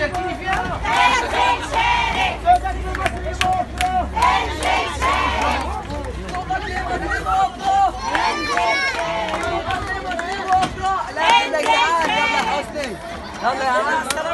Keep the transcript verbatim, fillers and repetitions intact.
شاركيني فيها؟ انزل شارك. انزل شارك. انزل شارك. لا يا جدعان، يلا يا حسني، يلا يا عم.